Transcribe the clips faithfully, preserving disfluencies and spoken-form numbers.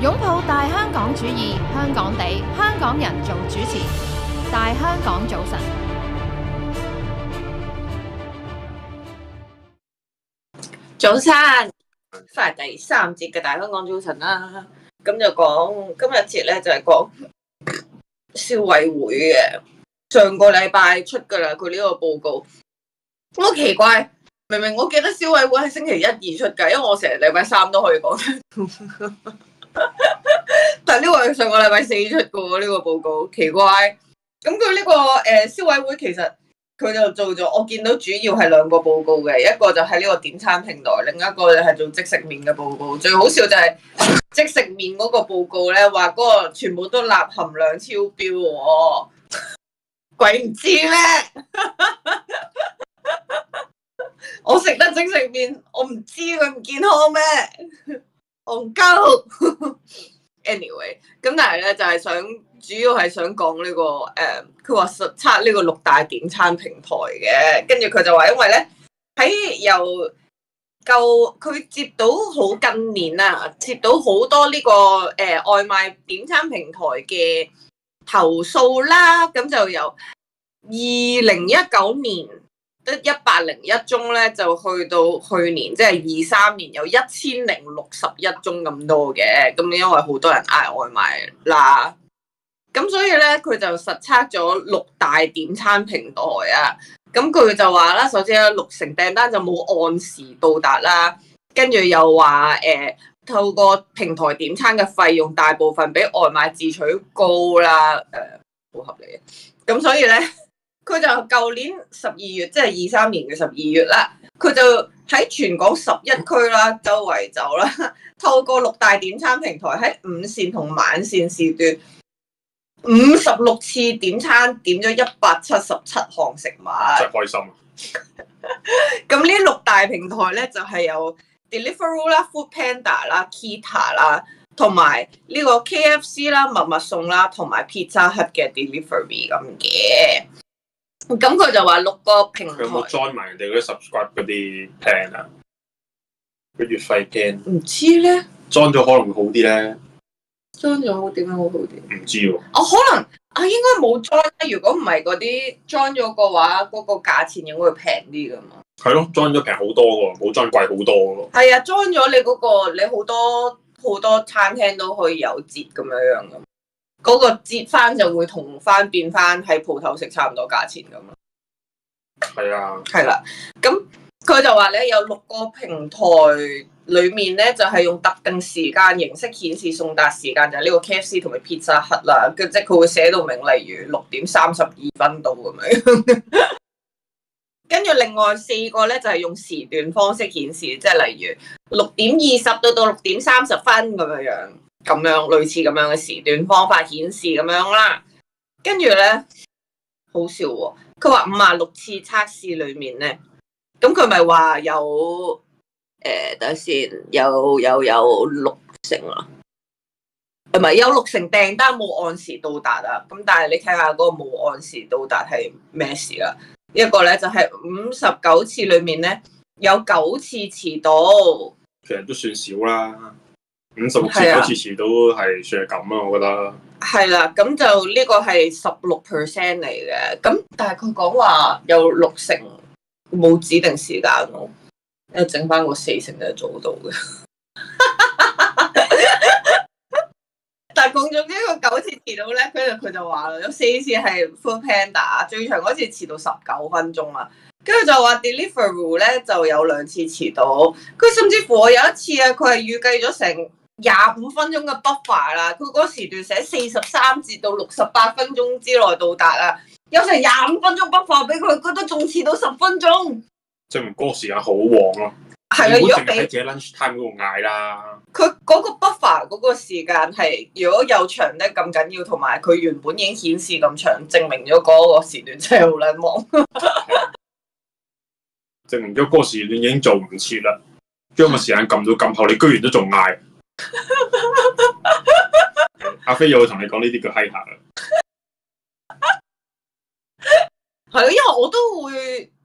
擁抱大香港主義，香港地，香港人做主持，大香港早晨。 早晨，翻嚟第三節嘅大香港早晨啦。咁就講今日節咧，就係講消委會嘅上個禮拜出噶啦，佢呢個報告好奇怪。明明我記得消委會係星期一二出噶，因為我成日禮拜三都可以講。但係呢個係上個禮拜四出嘅喎，呢個報告奇怪。咁佢呢個誒消委會其實佢就做咗，我見到主要係兩個報告嘅，一個就係呢個點餐平台，另一個就係做即食麵嘅報告。最好笑就係即食麵嗰個報告咧，話嗰個全部都鈉含量超標喎，鬼唔知咩？我食得即食麵，我唔知佢唔健康咩？戇鳩。anyway， 咁但係咧就係、是、想主要係想講呢、這個誒，佢話實測呢個六大點餐平台嘅，跟住佢就話因為咧喺由舊佢接到好近年啊，接到好多呢、這個誒、呃、外賣點餐平台嘅投訴啦，咁就由二零一九年得一百零一宗咧，就去到去年即係二三年有一千零六十一宗咁多嘅，咁因為好多人嗌外賣啦，咁所以咧佢就實測咗六大點餐平台啊，咁佢就話啦，首先六成訂單就冇按時到達啦，跟住又話誒、呃、透過平台點餐嘅費用大部分比外賣自取高啦，誒、呃、好合理嘅，咁所以咧。佢就舊年十二月，即係二三年嘅十二月啦，佢就喺全港十一區啦，周圍走啦，透過六大點餐平台喺午膳同晚膳時段，五十六次點餐，點咗一百七十七項食物。 真係開心啊！ 咁呢六大平台咧，就係、是、有 Deliveroo 啦、Food Panda 啦、Kita 啦，同埋呢個 K F C 啦、麥麥送啦，同埋 Pizza Hut 嘅 Delivery 咁嘅。咁佢就話六個平台， 佢有冇 join 埋人哋嗰啲 subscribe 嗰啲 plan 啊？個月費 plan 唔知咧 ，join 咗可能會好啲咧。 join 咗好點樣好好啲？ 唔知喎。 我、哦、可能啊，應該冇 join。如果唔係嗰啲 join 咗嘅話，嗰、嗰個價錢應該會平啲噶嘛。 係咯，join 咗平好多喎，冇 join 貴好多喎。 係啊，join 咗你嗰、嗰個，你好多好多餐廳都可以有折咁樣樣噶。嗰個折翻就會同翻變翻喺鋪頭食差唔多價錢咁咯。 係啊， 係啦，咁佢就話咧有六個平台裡面咧就係、是、用特定時間形式顯示送達時間，就係、是、呢個 K F C 同埋 Pizza Hut 啦。即係佢會寫到明，例如六點三十二分到咁樣。跟住另外四個咧就係、是、用時段方式顯示，即係例如六點二十到到六點三十分咁樣樣。咁樣類似咁樣嘅時段方法顯示咁樣啦，跟住咧好笑喎、哦，佢話五十六次測試裏面咧，咁佢咪話有誒、呃，等下先，有有有六成啊，係咪有六成訂單冇按時到達啊？咁但係你睇下嗰個冇按時到達係咩事啦？一個咧就係五十九次裏面咧有九次遲到， 其實都算少啦。五十六次九次遲到係算係咁啊，我覺得。係啦，咁就呢個係十六 percent 嚟嘅，咁但係佢講話有六成冇指定時間咯，因為整翻個四成就做到嘅。但係講咗呢個九次遲到咧，跟住佢就話啦，有四次係 Food Panda， 最長嗰次遲到十九分鐘啦。跟住就話 Deliveroo 咧就有兩次遲到，佢甚至乎我有一次啊，佢係預計咗成廿五分鐘嘅 buffer 啦，佢嗰時段寫四十三至到六十八分鐘之內到達啊，有成廿五分鐘 buffer 俾佢，佢都仲遲到十分鐘， 證明嗰個時間好旺咯。 係啊，如果俾喺自己 lunch time 嗰度嗌啦， 佢嗰個 buffer 嗰個時間係如果有長得咁緊要，同埋佢原本已經顯示咁長，證明咗嗰個時段真係好撚忙。 證明咗嗰個時段已經做唔切啦，將個時間撳到咁後，你居然都仲嗌。阿飛又會同你講呢啲叫閪客啦。 係咯，因為我都會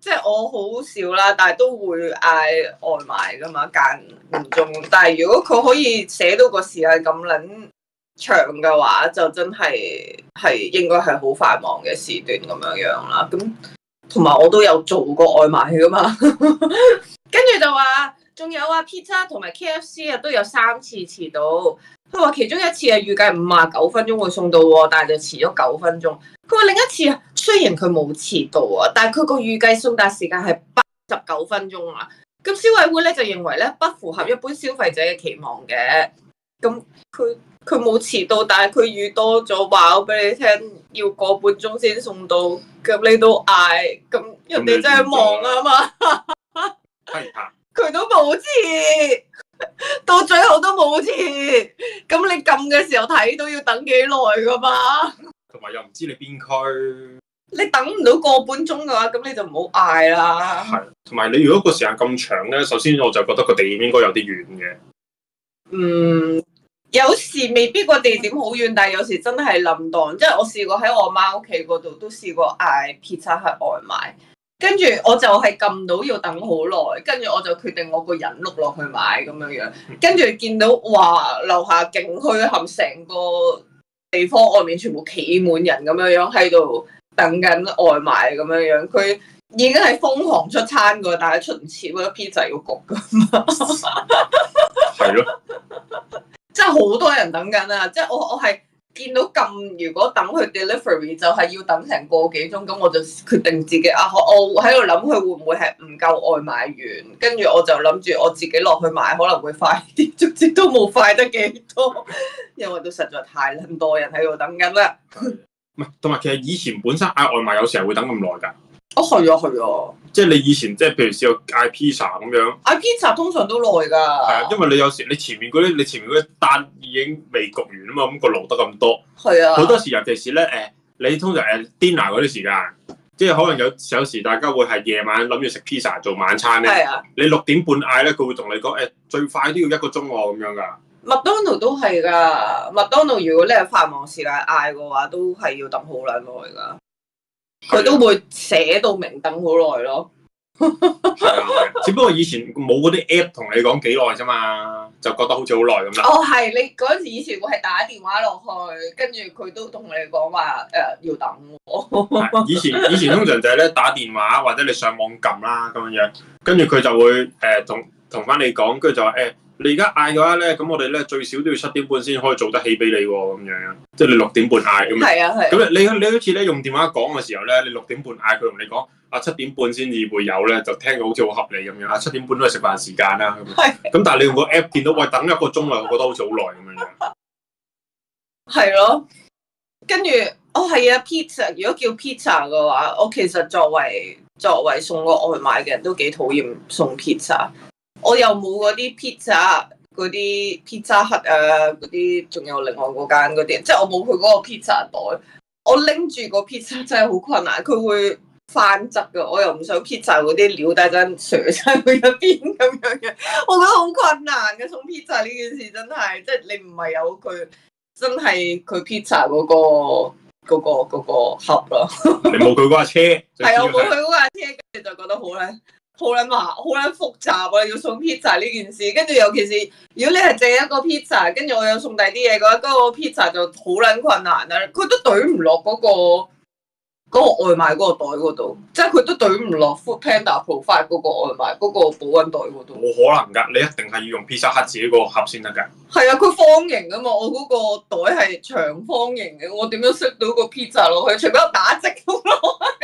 即係我好少啦，但係都會嗌外賣噶嘛，間唔中。但係如果佢可以寫到個時間咁撚長嘅話，就真係係應該係好繁忙嘅時段咁樣樣啦。咁同埋我都有做過外賣噶嘛，跟住就話仲有啊 pizza 同埋 K F C 啊都有三次遲到。佢話其中一次係預計五十九分鐘會送到喎，但係就遲咗九分鐘。佢話另一次啊，雖然佢冇遲到啊，但係佢個預計送達時間係八十九分鐘啊。咁消委會咧就認為咧不符合一般消費者嘅期望嘅。咁佢佢冇遲到，但係佢預多咗話我俾你聽，要個半鐘先送到。咁你都嗌，咁人哋真係忙啊嘛。 係啊， 佢都冇遲。到最後都冇遲，咁你撳嘅時候睇都要等幾耐噶嘛？ 同埋又唔知你邊區， 你等唔到個半鐘嘅話，咁你就唔好嗌啦。 係，同埋你如果個時間咁長咧，首先我就覺得個地點應該有啲遠嘅。 嗯，有時未必個地點好遠，但係有時真係冧檔，即係我試過喺我媽屋企嗰度都試過嗌 pizza 係外賣。跟住我就係撳到要等好耐，跟住我就決定我個人碌落去買咁樣樣，跟住見到哇樓下勁墟冚，成個地方外面全部企滿人咁樣樣喺度等緊外賣咁樣樣，佢已經係瘋狂出餐㗎，但係出唔切嗰啲 pizza 要焗㗎嘛。係咯，真係好多人等緊啊！即係我我係。見到咁，如果等佢 delivery 就係要等成個幾鐘，咁我就決定自己啊，我喺度諗佢會唔會係唔夠外賣員，跟住我就諗住我自己落去買可能會快啲，直接都冇快得幾多，因為都實在太撚多人喺度等緊啦。 唔係，同埋其實以前本身嗌外賣有時候會等咁耐㗎。 哦，係啊，係啊。即係你以前即係譬如試過嗌 pizza 咁樣， 嗌 pizza 通常都耐㗎。係啊，因為你有時你前面嗰啲你前面嗰啲單已經未焗完啊嘛，咁個爐得咁多。 係啊。 好多時尤其是咧誒，你通常誒 dinner 嗰啲時間，即係可能有有時大家會係夜晚諗住食 pizza 做晚餐咧。係啊。你六點半嗌咧，佢會同你講誒最快都要一個鐘喎咁樣㗎。 麥當勞都係㗎，麥當勞如果你係繁忙時間嗌嘅話，都係要等好撚耐㗎。佢都會寫到明等好耐咯。 係啊，只不過以前冇嗰啲 app 同你講幾耐啫嘛，就覺得好似好耐咁啦。 哦，係你嗰陣時以前會係打電話落去，跟住佢都同你講話誒要等喎。 以前以前通常就係咧打電話或者你上網撳啦咁樣樣，跟住佢就會誒、呃、同同翻你講，跟住就話誒。欸你而家嗌嘅話咧，咁我哋咧最少都要七點半先可以做得起俾你喎，咁樣，即係你六點半嗌咁。係啊係。咁你你你好似咧用電話講嘅時候咧，你六點半嗌佢同你講啊七點半先至會有咧，就聽到好似好合理咁樣啊，七點半都係食飯時間啦。係。咁但係你用個 app 見到喂等一個鐘啊，我覺得好似好耐咁樣樣。係咯，跟住哦係啊 pizza，如果叫 pizza 嘅話，我其實作為作為送個外賣嘅人都幾討厭送 pizza。我又冇嗰啲 pizza 嗰啲 pizza hut 啊，嗰啲仲有另外嗰間嗰啲，即係我冇佢嗰個 pizza 袋。我拎住個 pizza 真係好困難，佢會翻側噶。我又唔想 pizza 嗰啲料帶真錘晒去一邊咁樣嘅，我覺得好困難嘅。送 pizza 呢件事真係，即係你唔係有佢真係佢 pizza 嗰個嗰個嗰個盒咯。 你冇佢嗰架車， 係啊，冇佢嗰架車，跟住就覺得好咧。好撚麻，好撚複雜啊！要送 pizza 呢件事，跟住尤其是如果你係淨一個 pizza，跟住我有送第啲嘢嘅話，嗰、嗰個 pizza 就好撚困難啦。佢都懟唔落嗰個嗰、嗰個外賣嗰個袋嗰度，即係佢都懟唔落 Foodpanda provide 嗰個外賣嗰、嗰個保溫袋嗰度。冇可能㗎，你一定係要用 pizza hut 自己個盒先得㗎。 係啊，佢方形㗎嘛，我嗰個袋係長方形嘅，我點樣塞到個 pizza 落去？除非我打直落去。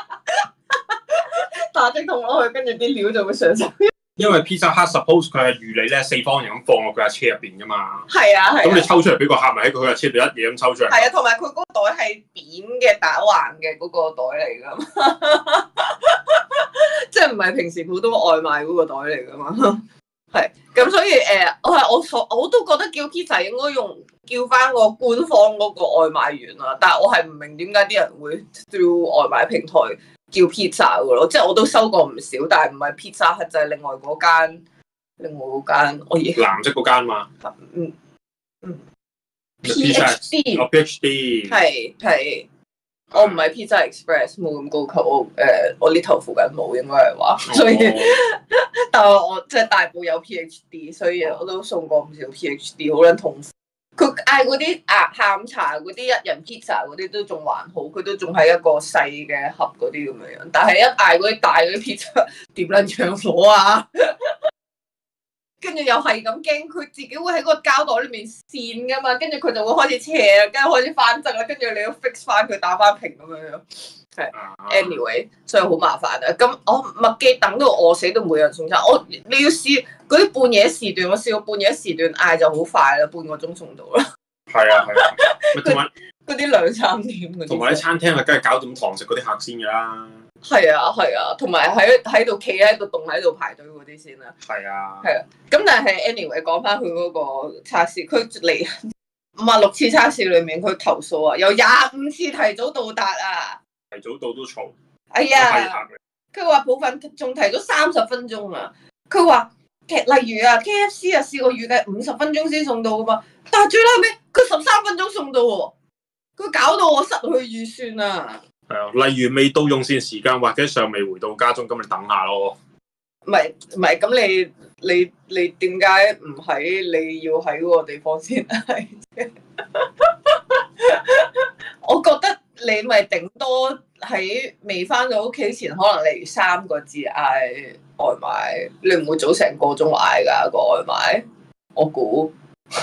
打直筒落去，跟住啲料就會上手。 因為 Pizza Hut suppose 佢係預你咧四方形咁放落佢架車入邊噶嘛。 係啊係。咁、 啊、你抽出嚟俾個客咪喺佢架車度一嘢咁抽出嚟。 係啊，同埋佢嗰個袋係扁嘅打橫嘅嗰個袋嚟噶嘛，即係唔係平時普通外賣嗰個袋嚟噶嘛。係，咁所以誒、呃，我係我我都覺得叫 pizza 應該用叫翻個官方嗰個外賣員啊，但係我係唔明點解啲人會 through 外賣平台。叫 pizza 嘅咯，即係我都收過唔少，但係唔係 pizza，係就係另外嗰間，另外嗰間我而藍色嗰間嘛， 嗯嗯 ，P H D， 哦 P H D， 係係我唔係 Pizza Express，冇咁高級。我誒、呃、我呢頭附近冇，應該係話，所以、哦、但係我即係大埔有 P H D， 所以我都送過唔少 P H D， 好撚痛苦。佢嗌嗰啲啊下午茶嗰啲一人 pizza 嗰啲都仲還好，佢都仲係一個細嘅盒嗰啲咁樣樣。但係一嗌嗰啲大嗰啲 pizza 點撚搶火啊！跟住又係咁驚，佢自己會喺個膠袋裏面跣噶嘛，跟住佢就會開始斜，跟住開始翻側啦，跟住你要 fix 翻佢打翻平咁樣樣。係 ，anyway， 所以好麻煩啊。咁我麥記等到餓死都冇人送餐，我你要試嗰啲半夜時段，我試過半夜時段嗌就好快啦，半個鐘送到啦。係啊係啊，同埋嗰啲兩三點嗰啲，同埋啲餐廳啊，梗係搞掂堂食嗰啲客先噶啦。係啊係啊，同埋喺喺度企喺個洞喺度排隊嗰啲先啦。係啊，係啊。咁但係 anyway 講翻佢嗰個測試，佢嚟五啊六次測試裏面，佢投訴啊，有廿五次提早到達啊。提早到都嘈。哎呀，佢話部分仲提咗三十分鐘啊。佢話其實例如啊 K F C 啊試過預計五十分鐘先送到噶嘛，但係最後尾佢十三分鐘送到喎，佢搞到我失去預算啊。係啊，例如未到用膳時間或者尚未回到家中，咁你等下咯。唔係唔係，咁你你你點解唔喺你要喺嗰個地方先嗌啫？我覺得你咪頂多喺未翻到屋企前，可能例如三個字嗌外賣，你唔會早成個鐘嗌㗎個外賣，我估。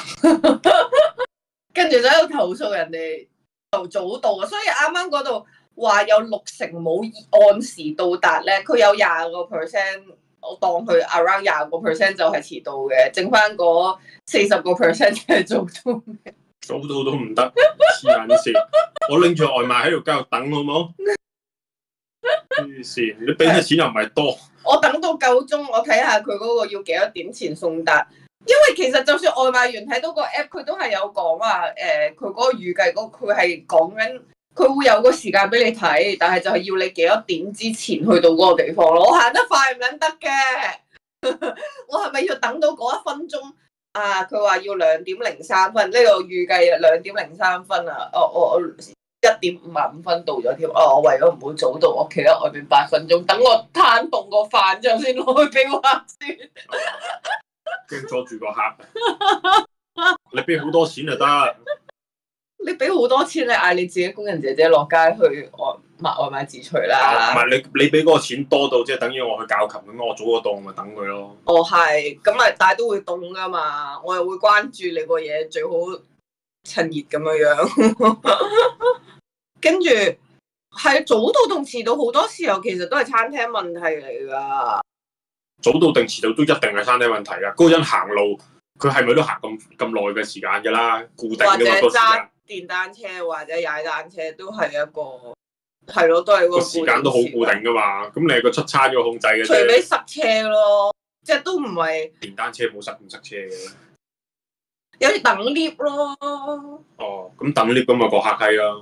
跟住就喺度投訴人哋又早到啊，所以啱啱嗰度話有六成冇按時到達咧，佢有廿個 percent， 我當佢 around 廿個 percent 就係遲到嘅，剩翻嗰四十個 percent 係早到嘅。早到都唔得，黐眼線！我拎住外賣喺度繼續等好冇？黐線！你俾嘅錢又唔係多。我等到夠鐘，我睇下佢嗰個要幾多點前送達。因為其實就算外賣員睇到個 app， 佢都係有講話，誒、呃，佢嗰個預計嗰佢係講緊，佢會有個時間俾你睇，但係就係要你幾多點之前去到嗰個地方咯。我行得快唔撚得嘅，我係咪要等到嗰一分鐘？啊，佢話要兩點零三分，呢、這個預計兩點零三分啊，我我我一點五十五分到咗添，哦，我為咗唔好早到，我企喺外邊八分鐘，等我攤凍個飯之後先攞去俾我客先。驚阻住個客，你俾好多錢就得。你俾好多錢，你嗌你自己工人姐姐落街去外買外賣自取啦。唔係、啊、你你俾嗰個錢多到，即係等於我去教琴咁，我早個檔咪等佢咯。哦，係，咁咪但係都會凍噶嘛，我又會關注你個嘢最好趁熱咁樣樣。跟住係早到同遲到好多時候其實都係餐廳問題嚟噶。早到定遲到都一定係餐廳問題啊！嗰個人行路，佢係咪都行咁咁耐嘅時間㗎啦？固定嘅嘛個時間。或者揸電單車或者踩單車都係一個，係咯，都係個時間都好固定㗎嘛。咁你係個出差要控制嘅啫。除非塞車咯，即係都唔係。電單車冇塞唔塞車嘅。有啲等 lift 咯。哦，咁等 lift 咁咪個客氣咯。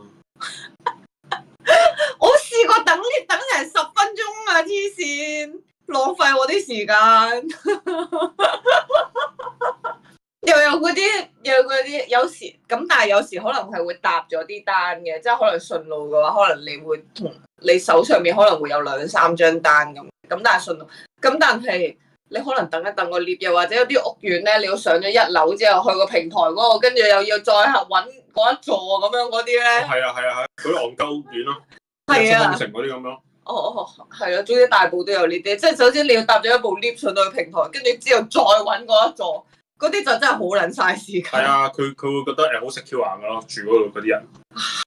我試過等 lift 等成十分鐘啊！黐線。浪費我啲時間，又有嗰啲，又有嗰啲，有時咁，但係有時可能係會搭咗啲單嘅，即係可能順路嘅話，可能你會同你手上面可能會有兩三張單咁，咁但係順路，咁但係你可能等一等個 lift，又或者有啲屋苑咧，你要上咗一樓之後去個平台嗰度，跟住又要再揾嗰一座咁樣嗰啲咧，係啊係啊係，嗰啲戇鳩屋苑咯，係啊，新城嗰啲咁樣。哦哦，係啊，總之大部都有呢啲，即係首先你要搭咗一部 lift 上到去平台，跟住之後再揾嗰一座，嗰啲就真係好撚嘥時間。係啊，佢佢會覺得誒好食 Q 硬㗎咯，住嗰度嗰啲人。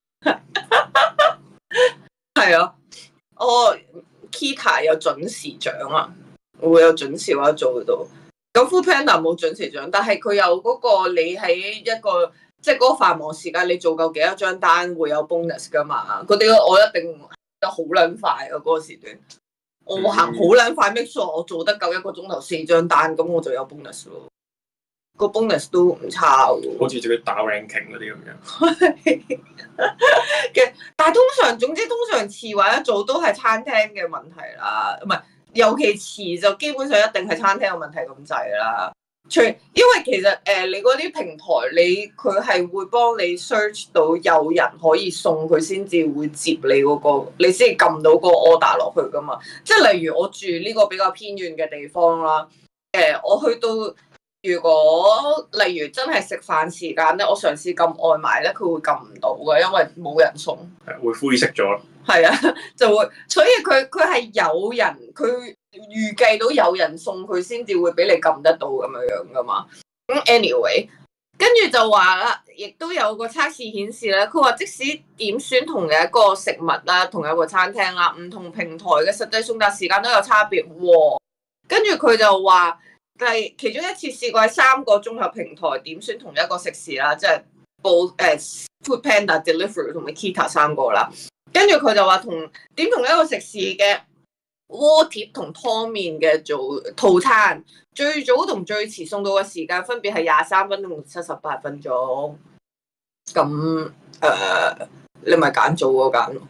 係啊，我 Kita 有準時獎啊，我會有準時話做到。咁 Foodpanda 冇準時獎，但係佢有嗰個你喺一個即係嗰個繁忙時間，你做夠幾多張單會有 bonus 㗎嘛？嗰啲我一定。得好撚快啊！嗰、那個時段，我行好撚快 make sure 我做得夠一個鐘頭四張單，咁我就有 bonus 咯。個 bonus 都唔差喎，好似自己打 ranking 嗰啲咁樣。嘅，但係通常總之通常遲或者早都係餐廳嘅問題啦，唔係尤其遲就基本上一定係餐廳嘅問題咁滯啦。 除因為其實誒、呃、你嗰啲平台你佢係會幫你 search 到有人可以送佢先至會接你嗰、嗰個，你先至撳到嗰個 order 落去噶嘛。即係例如我住呢個比較偏遠嘅地方啦，誒、呃、我去到如果例如真係食飯時間咧，我嘗試撳外賣咧，佢會撳唔到嘅，因為冇人送， 係會灰色咗。 係啊，就會，所以佢佢係有人佢。預計到有人送佢先至會俾你撳得到咁樣樣噶嘛。咁 anyway， 跟住就話啦，亦都有個測試顯示咧，佢話即使點選同嘅一個食物啦，同一個餐廳啦，唔同平台嘅實際送達時間都有差別喎。跟住佢就話，係其中一次試過喺三個綜合平台點選同一個食肆啦，即係報誒 Food Panda、Deliveroo 同埋 Kita 三個啦。跟住佢就話同點同一個食肆嘅鍋貼同湯麵嘅做套餐，最早同最遲送到嘅時間分別係廿三分鐘同七十八分鐘。咁誒、呃，你咪揀早嗰間。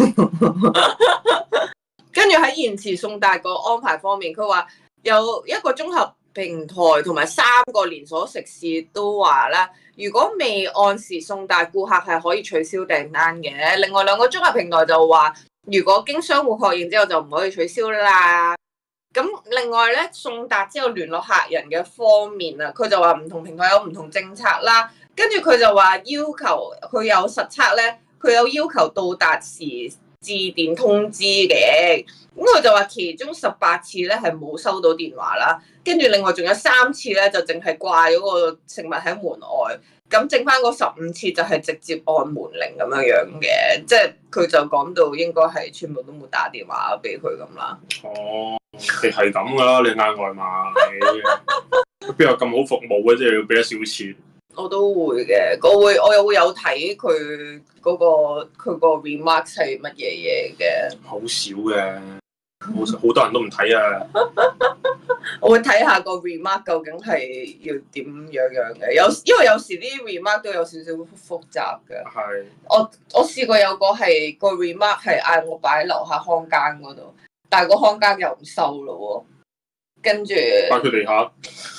跟住喺延遲送達個安排方面，佢話有一個綜合平台同埋三個連鎖食肆都話啦，如果未按時送達，顧客係可以取消訂單嘅。另外兩個綜合平台就話，如果經商戶確認之後就唔可以取消啦。咁另外咧，送達之後聯絡客人嘅方面啊，佢就話唔同平台有唔同政策啦。跟住佢就話要求佢有實測咧，佢有要求到達時致電通知嘅。咁佢就話其中十八次咧係冇收到電話啦，跟住另外仲有三次咧就淨係掛咗個食物喺門外。咁剩翻嗰十五次就係直接按門鈴咁樣樣嘅，即係佢就講到應該係全部都冇打電話俾佢咁啦。 哦，你係咁噶啦，你嗌外賣，邊有咁好服務嘅？即係要俾得少錢。我都會嘅，我會我又會有睇佢嗰個佢個 remarks 係乜嘢嘢嘅。 好少嘅，好好多人都唔睇啊。 我會睇下個 remark 究竟係要點樣樣嘅，有因為有時啲 remark 都有少少複雜嘅。係。我我試過有個係個 remark 係嗌我擺喺樓下看更嗰度，但係個看更又唔收咯喎，跟住擺佢地下。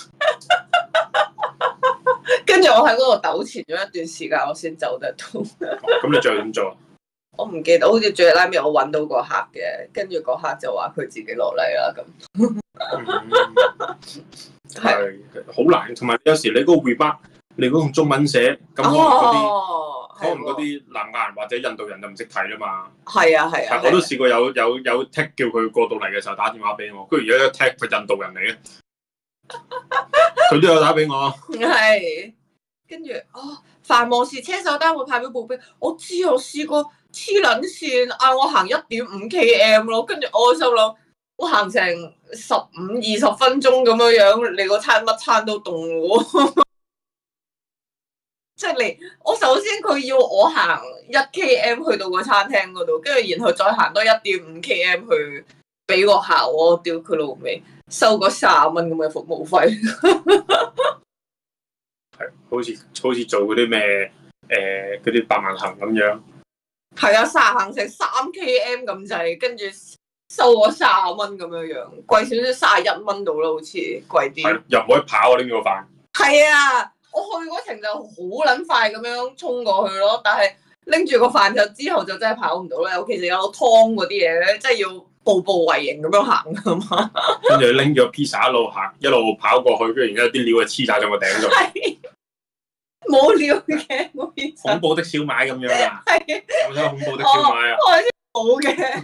跟住我喺嗰度糾纏咗一段時間，我先走得到。 咁你最後點做？ 我唔記得，好似最拉尾我揾到個客嘅，跟住個客就話佢自己落嚟啦咁。 係好難，同埋有時你嗰個 remark 你如果用中文寫，咁可能嗰啲、哦、可能嗰啲南亞人或者印度人就唔識睇啊嘛。係啊係啊，啊我都試過有有有 tag 叫佢過到嚟嘅時候打電話俾我，跟住而家一 tag 佢印度人嚟嘅，佢都有打俾我。係，跟住哦，繁忙時車手單會派俾步兵，我知我試過黐撚線，嗌我行一點五 km 咯，跟住我心諗。我行成十五二十分鐘咁樣樣，你個餐乜餐都凍喎。即係你，我首先佢要我行一 km 去到個餐廳嗰度，跟住然後再行多一點五 km 去俾個客，我屌佢老味，收個卅蚊咁嘅服務費。係，好似好似做嗰啲咩誒嗰啲百萬行咁樣。係啊，卅行成三 km 咁滯，跟住。收我卅蚊咁樣樣，貴少少卅一蚊到啦，好似貴啲。係又唔可以跑啊！拎住個飯。係啊，我去嗰程就好撚快咁樣衝過去咯，但係拎住個飯就之後就真係跑唔到啦。尤其是有湯嗰啲嘢咧，真係要步步為營咁樣行噶嘛。跟住拎住個披薩一路行，一路跑過去，跟住然之後啲料啊黐晒上個頂度。係冇料嘅，冇披薩。恐怖的小買咁樣啊！係。我想恐怖的小買啊！我知冇嘅。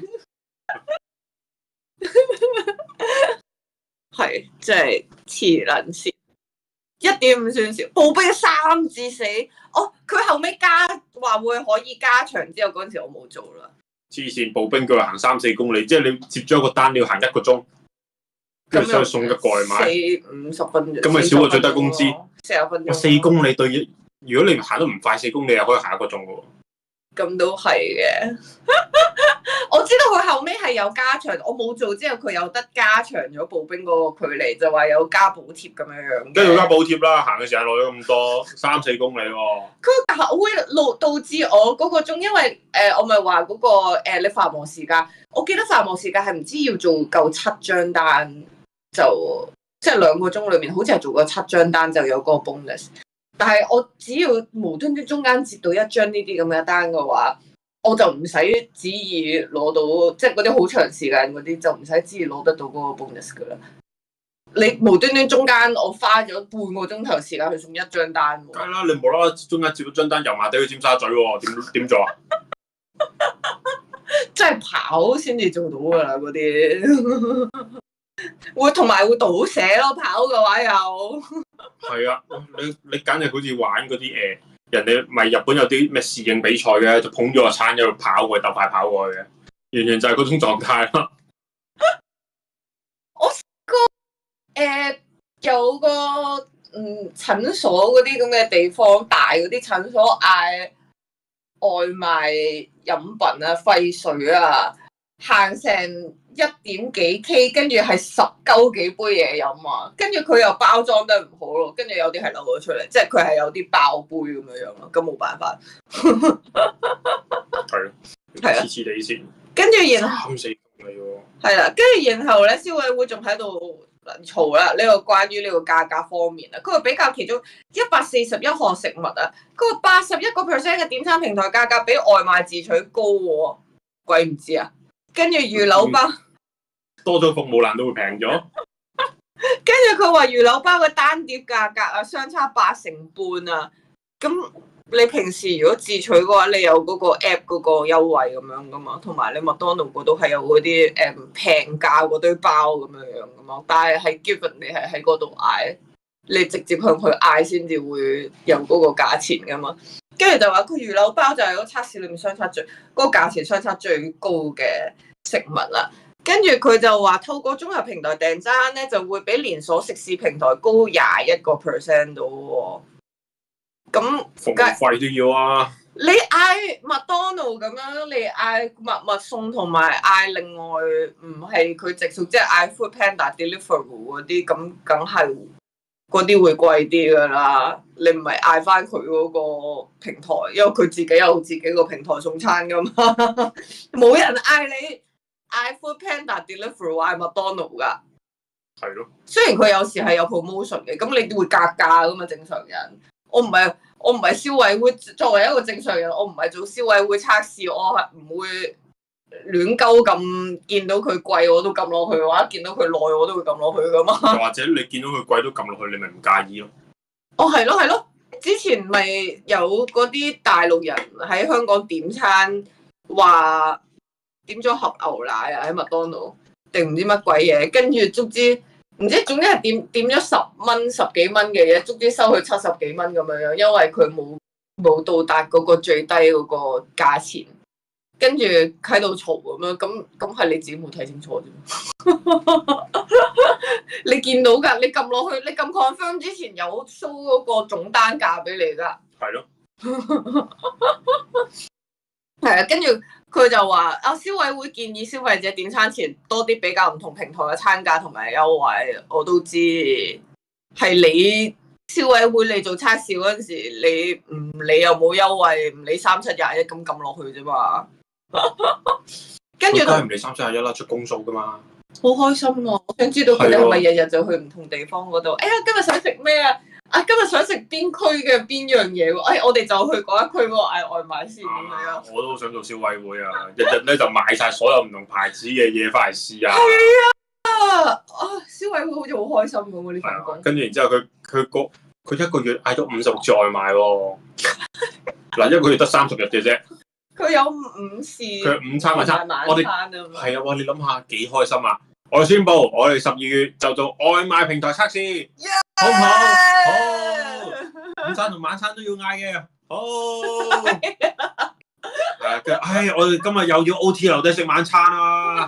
係，即係黐撚線，一點五算少，步兵三至四，哦，佢後尾加話會可以加長之後，嗰陣時我冇做啦。黐線，步兵佢話行三四公里，即係你接咗個單你要行一個鐘，跟住所以送一個嚟買，四五十分鐘，咁咪少過最低工資，四十分鐘。四公里對，如果你行得唔快，四公里又可以行一個鐘嘅喎。咁都係嘅，我知道佢後尾係有加長，我冇做之後佢有得加長咗步兵嗰個距離，就話有加補貼咁樣樣。跟住加補貼啦，行嘅時間落咗咁多，三四公里喎、哦。佢會導導致我嗰個鐘，因為誒、呃、我咪話嗰個、呃、你繁忙時間，我記得繁忙時間係唔知要做夠七張單就即係兩個鐘裏面，好似係做過七張單就有嗰個 bonus。但係我只要無端端中間接到一張呢啲咁嘅單嘅話，我就唔使旨意攞到，即係嗰啲好長時間嗰啲就唔使旨意攞得到嗰個 bonus 噶啦。你無端端中間我花咗半個鐘頭時間去送一張單， 梗係啦，你冇啦啦中間接咗張單油麻地去尖沙咀喎，點點做啊？ 即係跑先至做到噶啦嗰啲，會同埋會倒瀉咯，跑嘅話又係啊，你你簡直好似玩嗰啲誒，人哋咪日本有啲咩侍應比賽嘅，就捧咗個餐喺度跑過去，鬥快跑過去嘅，完全就係嗰種狀態啦。 我個誒、呃、有個嗯診所嗰啲咁嘅地方，大嗰啲診所嗌外賣飲品啊、廢水啊，行成一點幾 K， 跟住係十鳩幾杯嘢飲啊，跟住佢又包裝得唔好咯，跟住有啲係漏咗出嚟，即係佢係有啲爆杯咁樣樣咯，咁冇辦法。 係咯， 係啊， 黐黐地先。 跟住然後三四咁嘅喎。 係啦，跟住然後咧，消委會仲喺度嘈啦，呢個關於呢個價格方面啊，佢話比較其中一百四十一項食物啊，佢話八十一個 percent 嘅點餐平台價格比外賣自取高喎，鬼唔知啊！跟住魚柳包、嗯、 多咗服務欄都會平咗， 跟住佢話魚柳包嘅單碟價格啊，相差八成半啊，咁你平時如果自取嘅話，你有嗰個 app 嗰個優惠咁樣噶嘛，同埋你麥當勞嗰度係有嗰啲誒平價嗰堆包咁樣樣噶嘛，但係係 given 你係喺嗰度嗌，你直接向佢嗌先至會有嗰個價錢噶嘛，跟住就話佢魚柳包就係嗰測試裏面相差最嗰、嗰個價錢相差最高嘅食物啦。跟住佢就話透過綜合平台訂餐咧，就會比連鎖食肆平台高廿一個 percent 到喎。咁服務費都要啊！ 你嗌麥當勞咁樣，你嗌麥麥送同埋嗌另外唔係佢直屬，即係嗌 Food Panda Deliveroo 嗰啲，咁梗係嗰啲會貴啲噶啦。你唔係嗌翻佢嗰個平台，因為佢自己有自己個平台送餐噶嘛，冇人嗌你嗌 Food Panda Deliveroo 嗌麥當勞噶。 係咯。 雖然佢有時係有 promotion 嘅，咁你都會格價噶嘛，正常人。我唔係我唔係消委會，作為一個正常人，我唔係做消委會測試，我係唔會亂鳩咁見到佢貴我都撳落去嘅話，見到佢耐我都會撳落去噶嘛。 又或者你見到佢貴都撳落去，你咪唔介意咯？ 哦，係咯係咯，之前咪有嗰啲大陸人喺香港點餐，話點咗盒牛奶啊喺麥當勞定唔知乜鬼嘢，跟住足之。唔知，總之係點點咗十蚊、十幾蚊嘅嘢，足之收佢七十幾蚊咁樣樣，因為佢冇冇到達嗰個最低嗰個價錢，跟住喺度嘈咁樣，咁咁係你自己冇睇清楚啫。你見到㗎，你撳落去，你撳 confirm 之前有 show 嗰個總單價俾你㗎。 係咯。 係啊，跟住。佢就話啊，消委會建議消費者點餐前多啲比較唔同平台嘅餐價同埋優惠。我都知係你消委會你做測試嗰陣時，你唔理有冇優惠，唔理三七廿一咁撳落去啫嘛。跟住佢唔理三七廿一啦，出公數噶嘛。 好開心啊！我想知道佢哋係咪日日就去唔同地方嗰度？哎呀，今日想食咩啊？啊！今日想食邊區嘅邊樣嘢喎？哎，我哋就去嗰一區嗰個嗌外賣先咁樣。 啊！我都想做消委會啊！日日咧就買晒所有唔同牌子嘅嘢翻嚟試啊！ 係啊！啊！消委會好似好開心咁喎呢份工。跟住然之後佢佢個佢一個月嗌咗五十六次外賣喎。嗱，一個月得三十日嘅啫。佢有午市。 佢午餐晚餐，我哋係啊！哇！你諗下幾開心啊！我哋宣布，我哋十二月就做外賣平台測試。Yeah! 好唔好？好，午餐同晚餐都要嗌嘅。好，係啊，唉，我哋今日又要 O T 留低食晚餐啦。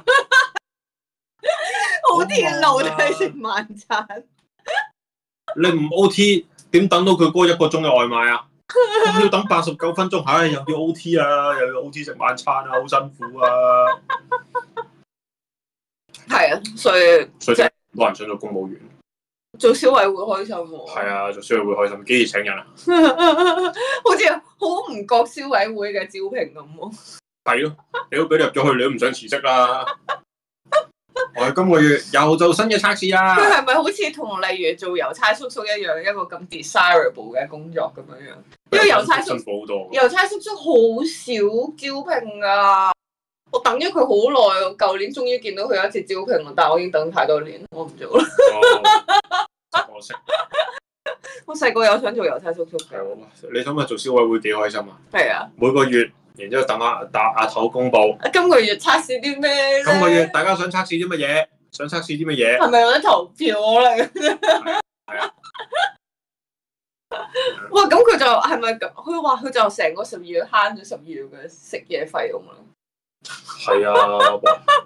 O T 留低食晚餐。 你唔 O T 點等到佢嗰一個鐘嘅外賣啊？要等八十九分鐘，唉，又要 O T 啊，又要 O T 食晚餐啊，好辛苦啊。係啊，所以所以即係冇人想做公務員。 做消委會開心喎。 係啊，做消委會開心，幾時請人啊？ 好似好唔覺消委會嘅招聘咁喎。 係咯，你都俾你入咗去，你都唔想辭職啦。 我哋今個月又做新嘅測試啦。 佢係咪好似同例如做郵差叔叔一樣，一個咁 desirable 嘅工作咁樣樣？因為郵差叔辛苦好多。 郵差叔叔好少招聘㗎。我等咗佢好耐，舊年終於見到佢有一次招聘啦，但係我已經等太多年，我唔做啦。 哦，可惜。 我細個有想做郵差叔叔嘅。 你諗下做消委會幾開心啊？ 係啊， 每個月，然之後等阿打阿頭公佈。 今個月測試啲咩咧？ 今個月大家想測試啲乜嘢？想測試啲乜嘢？ 係咪有得投票嚟？ 係啊。 哇！咁佢就係咪咁？佢話佢就成個十二月慳咗十二月嘅食嘢費用啦。係啊。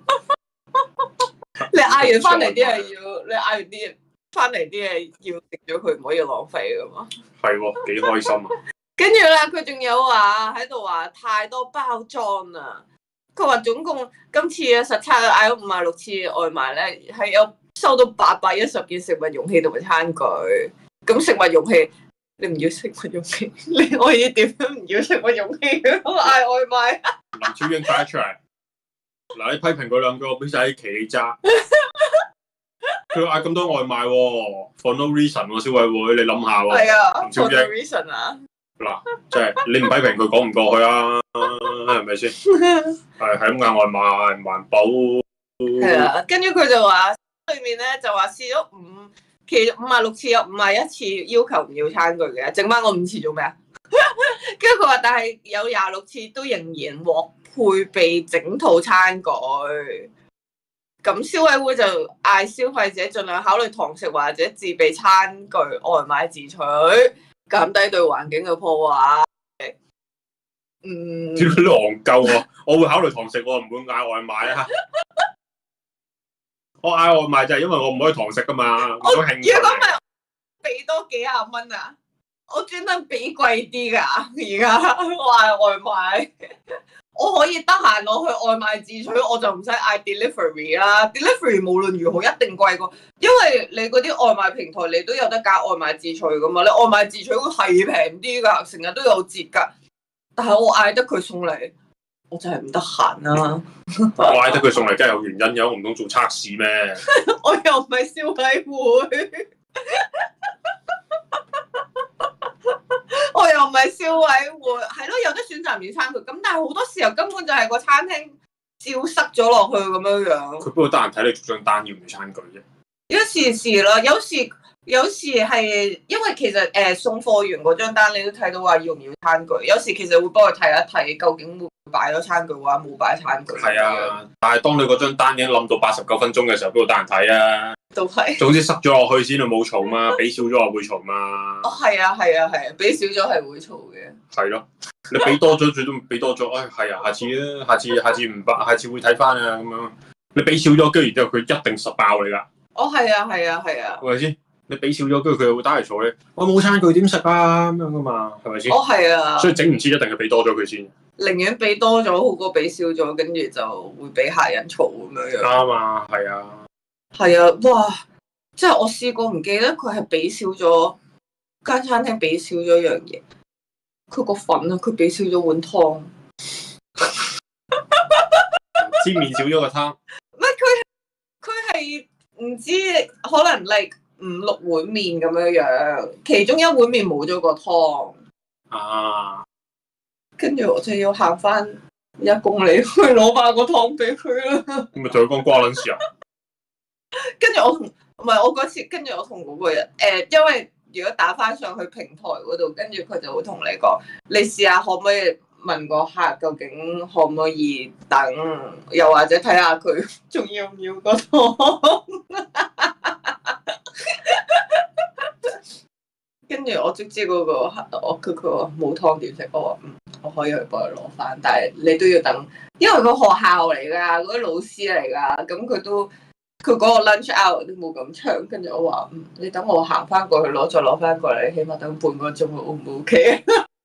你嗌完翻嚟啲係要，你嗌完啲嘢翻嚟啲嘢要食咗佢，唔可以浪費噶嘛。係喎， 幾開心啊！ 跟住咧，佢仲有話喺度話太多包裝啦。佢話總共今次嘅實測嗌咗五十六次外賣咧，係有收到八百一十件食物容器同埋餐具。咁食物容器，你唔要食物容器，你可以點樣唔要食物容器嗌外賣？ 林超英快出嚟！嗱，你批評佢兩句，我俾晒啲奇你揸。佢嗌咁多外賣喎 ，for no reason 喎，消委會，你諗下喎。 係啊林超英 ，for no reason 啊。 嗱，即係你唔批評佢講唔過去啊，係咪先？係係咁嗌外賣唔環保。 係啊，跟住佢就話裏面咧就話試咗五，其實五十六次有五十一次要求唔要餐具嘅，剩翻我五次做咩啊？跟住佢話，但係有廿六次都仍然獲配備整套餐具。咁消委會就嗌消費者盡量考慮堂食或者自備餐具外賣自取，減低對環境嘅破壞。嗯， 點解你戇鳩啊？我會考慮堂食，我唔會嗌外賣啊。我嗌外賣就係因為我唔可以堂食噶嘛，唔想興趣。 如果唔係，俾多幾廿蚊啊！我專登俾貴啲噶，而家我嗌外賣，我可以得閒攞去外賣自取，我就唔使嗌 delivery 啦。delivery 無論如何一定貴過，因為你嗰啲外賣平台你都有得加外賣自取噶嘛，你外賣自取會係平啲噶，成日都有折噶。但係我嗌得佢送嚟，我就係唔得閒啦。 我嗌得佢送嚟，梗係有原因嘅，我唔通做測試咩？ 我又唔係消委會。我又唔係消委會，係咯，有得選擇唔要餐具，咁但係好多時候根本就係個餐廳照塞咗落去咁樣樣。佢不過得閒睇你做張單要唔要餐具啫。 有時時啦，有時有時係因為其實誒、呃、送貨員嗰張單你都睇到話要唔要餐具，有時其實會幫佢睇一睇究竟會擺咗餐具或者冇擺餐具。 係啊，但係當你嗰張單已經冧到八十九分鐘嘅時候，邊度得閒睇啊？ 都係。 總之塞咗落去先，就冇嘈嘛，俾少咗我會嘈嘛。 哦，係啊，係啊，係啊，俾少咗係會嘈嘅。 係咯，你俾多咗最多俾多咗，哎，係啊，下次啦，下次下次唔白，下次會睇翻啊咁樣。你俾少咗，跟住然之後佢一定實爆你噶。 哦，係啊，係啊，係啊。 係咪先？你俾少咗，跟住佢又會打嚟嘈你。我冇餐具點食啊？咁樣噶嘛，係咪先？ 哦，係啊。所以整唔切一定係俾多咗佢先。 寧願俾多咗好過俾少咗，跟住就會俾客人嘈咁樣樣。 啱啊，係啊。 係啊，哇！即係我試過唔記得佢係俾少咗間餐廳俾少咗樣嘢，佢個粉啊，佢俾少咗碗湯， 煎麵少咗個湯。 乜佢佢係唔知可能 like 五六碗麵咁樣樣，其中一碗麵冇咗個湯啊， 跟住我就要行翻一公里去攞翻個湯俾佢啦。 咁咪就講瓜撚事啊！ 跟住我同唔係我嗰次，跟住我同嗰個人誒、呃，因為如果打翻上去平台嗰度，跟住佢就會同你講，你試下可唔可以問個客究竟可唔可以等，又或者睇下佢仲要唔要個湯。跟住我即知嗰個客，我佢佢話冇湯點食，我話嗯，我可以去幫佢攞翻，但係你都要等，因為個學校嚟㗎，嗰啲老師嚟㗎，咁佢都。佢嗰個 lunch hour 都冇咁長，跟住我話：嗯，你等我行翻過去攞，再攞翻過嚟，起碼等半個鐘，O 唔 O K？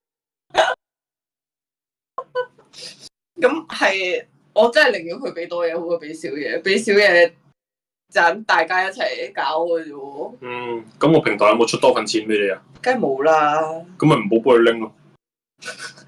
咁係，我真係寧願佢俾多嘢好過俾少嘢，俾少嘢就大家一齊搞嘅啫喎。嗯， 咁個平台有冇出多份錢俾你啊？ 梗係冇啦。 咁咪唔好幫佢拎咯。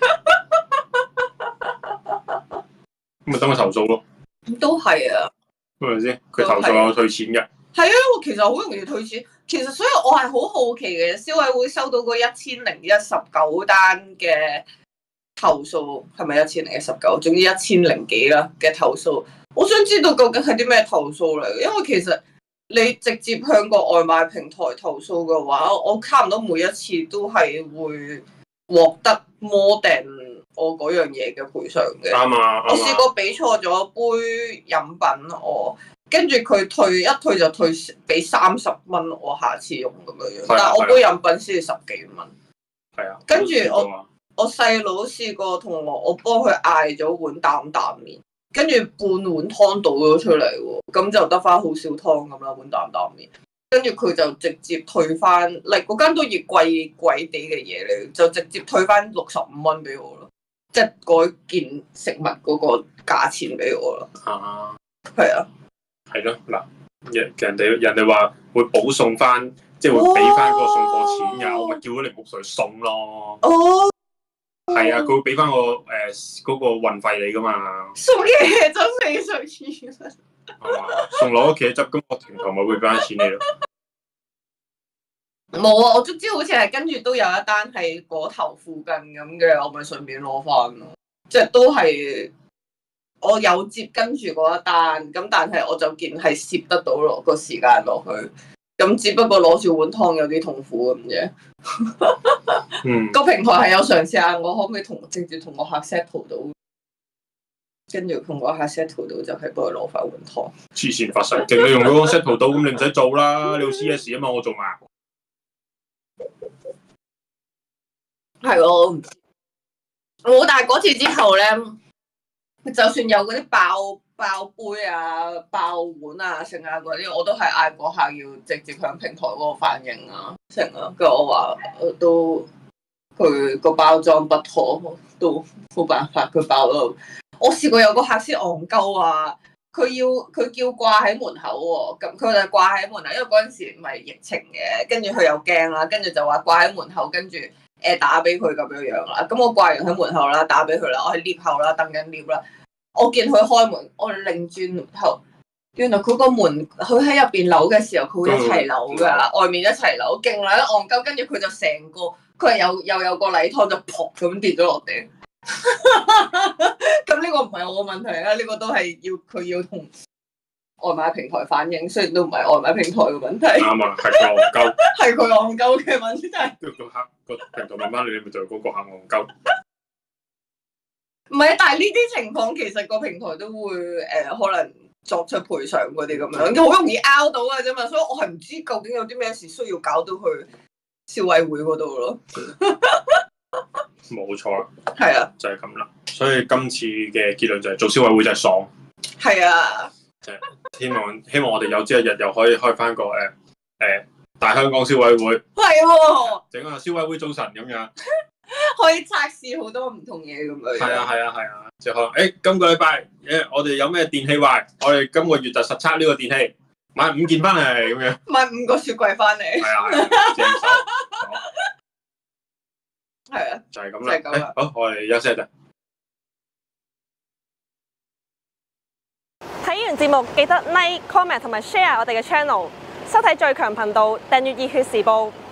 咁咪等佢投訴咯。 都係啊。 係咪先？佢投訴有退錢嘅。 係啊，其實好容易退錢。其實所以我係好好奇嘅，消委會收到嗰一千零一十九單嘅投訴，係咪一千零一十九？總之一千零幾啦嘅投訴。我想知道究竟係啲咩投訴嚟嘅，因為其實你直接向個外賣平台投訴嘅話，我差唔多每一次都係會獲得more than我嗰樣嘢嘅賠償嘅。 啱啊！ 我試過俾錯咗杯飲品我，跟住佢退一退就退俾三十蚊我下次用咁樣樣，但係我杯飲品先至十幾蚊。 係啊。 跟住我我細佬試過同我，我幫佢嗌咗碗擔擔麵。跟住半碗湯倒咗出嚟喎，咁就得翻好少湯咁啦，碗擔擔麵。跟住佢就直接退翻，嚟嗰間都越貴貴啲嘅嘢嚟，就直接退翻六十五蚊俾我咯，即係嗰件食物嗰個價錢俾我咯。 啊， 係啊， 係咯，嗱，人人哋人哋話會補送翻，即係會俾翻嗰個送貨錢㗎，我咪叫咗你冇水送咯。 哦。 係啊，佢會俾翻個誒嗰個運費你噶嘛。 送嘢就四十二蚊。 係嘛？送攞茄汁，咁個平台咪會俾翻錢你咯。 冇啊，我總之好似係跟住都有一單係嗰頭附近咁嘅，我咪順便攞翻咯。即係都係我有接跟住嗰一單，咁但係我就見係攝得到落個時間落去。咁只不過攞住碗湯有啲痛苦咁啫。 嗯。 個平台係有嘗試下，我可唔可以同直接同個客 settle 到？跟住同個客 settle 到就係幫佢攞翻碗湯。 黐線發神經，你用嗰個 settle 到，咁你唔使做啦，你要 C S 啊嘛，我做埋。 係咯，我但係嗰次之後咧，就算有嗰啲爆爆杯啊、爆碗啊、剩啊嗰啲，我都係嗌嗰下要直接向平台嗰個反映啊，成啊。跟住我話都佢個包裝不妥，都冇辦法，佢爆到。我試過有個客先戇鳩啊，佢要佢叫掛喺門口喎，咁佢就掛喺門口，因為嗰陣時唔係疫情嘅，跟住佢又驚啦，跟住就話掛喺門口，跟住誒打俾佢咁樣樣啦。咁我掛完喺門口啦，打俾佢啦，我喺 lift 口啦，等緊 lift 啦。我見佢開門，我擰轉頭，原來佢個門，佢喺入邊扭嘅時候，佢會一齊扭噶，外面一齊扭，勁啦，戇鳩，跟住佢就成個，佢係有又有個禮湯就撲咁跌咗落地。咁呢個唔係我個問題啦，呢、這個都係要佢要同外賣平台反映，雖然都唔係外賣平台嘅問題。啱啊，係佢戇鳩，係佢戇鳩嘅問題。個客個平台問翻你，你咪就係嗰個客戇鳩。唔係，但係呢啲情況其實個平台都會誒、呃、可能作出賠償嗰啲咁樣，好容易拗到嘅啫嘛，所以我係唔知究竟有啲咩事需要搞到去消委會嗰度咯。冇錯啦，係啊，就係咁啦。所以今次嘅結論就係做消委會就係爽。係啊，就係希望希望我哋有朝一日又可以開翻個誒誒、呃、大香港消委會。係喎，整個消委會早晨咁樣。可以測試好多唔同嘢咁樣。係啊係啊係啊，即係可能誒，今個禮拜誒，我哋有咩電器壞，我哋今個月就實測呢個電器，買五件翻嚟咁樣。買五個雪櫃翻嚟。係啊係啊，正手。係啊，就係咁啦。就係咁啦。好，我哋休息一陣。 睇完節目記得 like、comment 同埋 share 我哋嘅 channel，收睇最強頻道，訂閱熱血時報。